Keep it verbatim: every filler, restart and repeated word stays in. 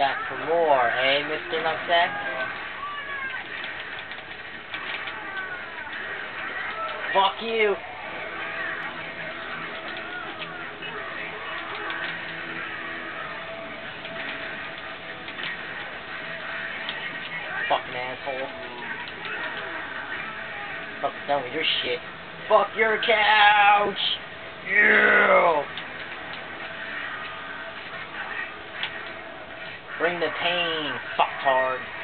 back for more, eh, Mister Nutsack? Fuck you! Fucking asshole. Fuck, done with your shit. Fuck your couch! Yeah! Bring the pain, fucktard.